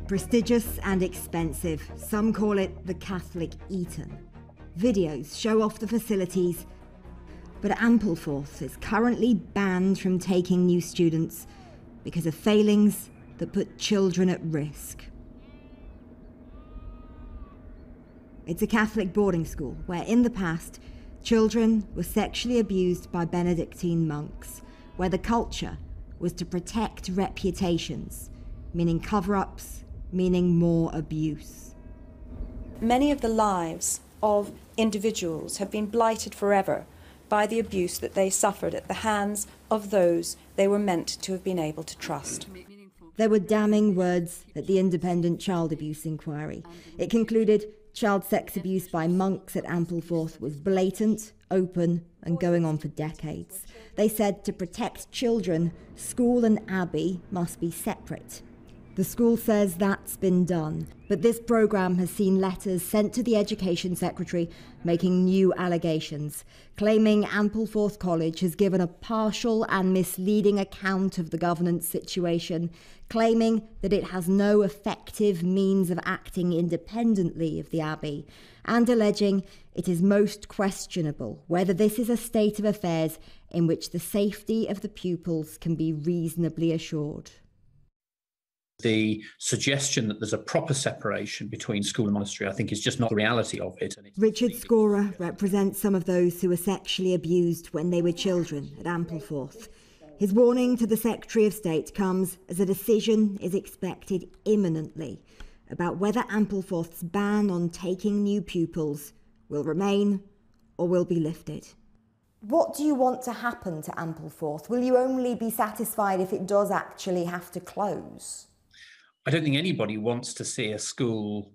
Prestigious and expensive, some call it the Catholic Eton. Videos show off the facilities, but Ampleforth is currently banned from taking new students because of failings that put children at risk. It's a Catholic boarding school where in the past, children were sexually abused by Benedictine monks, where the culture was to protect reputations, meaning cover-ups, meaning more abuse. Many of the lives of individuals have been blighted forever by the abuse that they suffered at the hands of those they were meant to have been able to trust. There were damning words at the independent child abuse inquiry. It concluded child sex abuse by monks at Ampleforth was blatant, open, and going on for decades. They said to protect children, school and Abbey must be separate. The school says that's been done, but this programme has seen letters sent to the Education Secretary making new allegations, claiming Ampleforth College has given a partial and misleading account of the governance situation, claiming that it has no effective means of acting independently of the Abbey, and alleging it is most questionable whether this is a state of affairs in which the safety of the pupils can be reasonably assured. The suggestion that there's a proper separation between school and monastery, I think, is just not the reality of it. Richard Scorer represents some of those who were sexually abused when they were children at Ampleforth. His warning to the Secretary of State comes as a decision is expected imminently about whether Ampleforth's ban on taking new pupils will remain or will be lifted. What do you want to happen to Ampleforth? Will you only be satisfied if it does actually have to close? I don't think anybody wants to see a school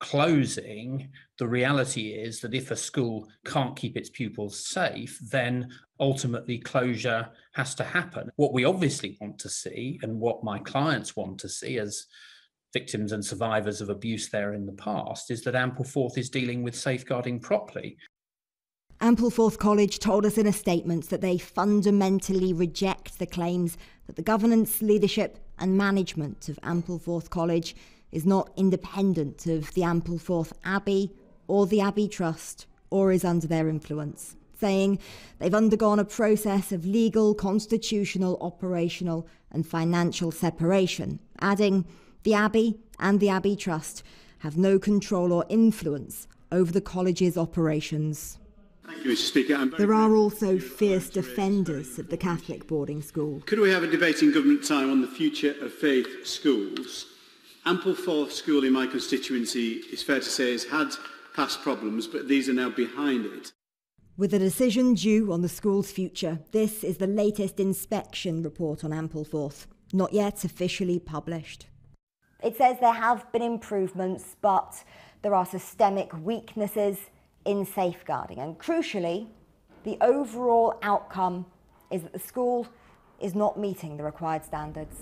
closing. The reality is that if a school can't keep its pupils safe, then ultimately closure has to happen. What we obviously want to see, and what my clients want to see as victims and survivors of abuse there in the past, is that Ampleforth is dealing with safeguarding properly. Ampleforth College told us in a statement that they fundamentally reject the claims that the governance, leadership and management of Ampleforth College is not independent of the Ampleforth Abbey or the Abbey Trust or is under their influence, saying they've undergone a process of legal, constitutional, operational and financial separation, adding the Abbey and the Abbey Trust have no control or influence over the college's operations. Thank you, Mr. Speaker. There are also fierce defenders of the Catholic boarding school. Could we have a debate in government time on the future of faith schools? Ampleforth School in my constituency, it's fair to say, has had past problems, but these are now behind it. With a decision due on the school's future, this is the latest inspection report on Ampleforth, not yet officially published. It says there have been improvements, but there are systemic weaknesses in safeguarding. And crucially, the overall outcome is that the school is not meeting the required standards.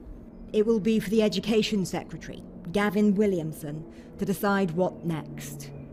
It will be for the Education Secretary, Gavin Williamson, to decide what next.